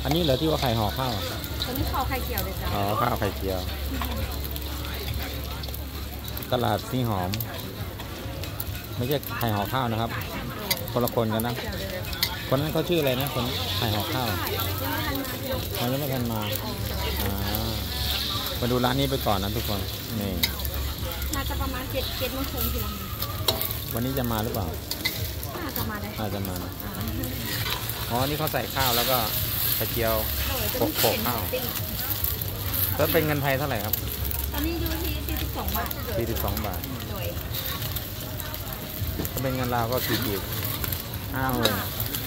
อันนี้เหรอที่ว่าไข่ห่อข้าวตัวนี้ข้าวไข่เจียวเลยจ้ะอ๋อข้าวไข่เจียวตลาดสีหอมไม่ใช่ไข่ห่อข้าวนะครับคนละคนกันนะคนนั้นเขาชื่ออะไรนะคนไข่ห่อข้าวมันยังไม่ทันมามาดูร้านนี้ไปก่อนนะทุกคนนี่น่าจะประมาณ7 โมงครึ่งทีละวันนี้จะมาหรือเปล่าน่าจะมาได้น่าจะมานะอ๋อนี่เขาใส่ข้าวแล้วก็ไข่เจียวโขกข้าวแล้วเป็นเงินไทยเท่าไหร่ครับตอนนี้อยู่ที่42 บาท 42 บาทโดยถ้าเป็นเงินลาวก็40อ้าวเลย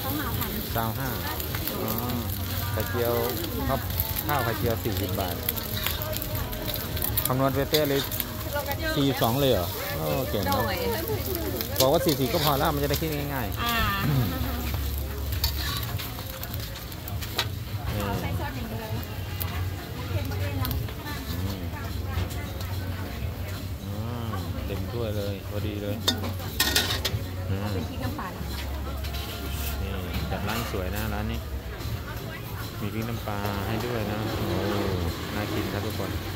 25อ๋อไข่เจียวข้าวไข่เจียว40 บาทคำนวณเป๊ะๆเลย42เลยเหรอโอ้เก่งนะบอกว่า40ก็พอแล้วมันจะได้คิดง่ายๆเต็มถ้วยเลยพอดีเลยเป็นพริกน้ำปลานี่จัดร้านสวยนะร้านนี้มีพริกน้ำปลาให้ด้วยนะโอ้น่ากินครับทุกคน